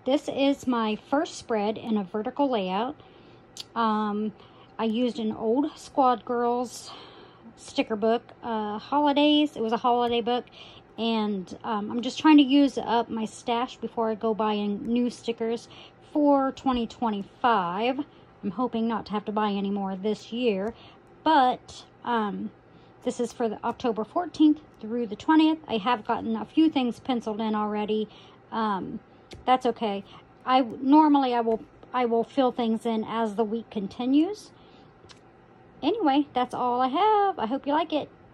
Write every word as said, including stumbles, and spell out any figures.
this is my first spread in a vertical layout. Um, I used an old Squad Girls sticker book, uh, holidays. It was a holiday book, and um, I'm just trying to use up my stash before I go buying new stickers for twenty twenty-five. I'm hoping not to have to buy any more this year, but um, this is for the October fourteenth through the twentieth. I have gotten a few things penciled in already. Um, that's okay. I normally I will I will fill things in as the week continues. Anyway, that's all I have. I hope you like it.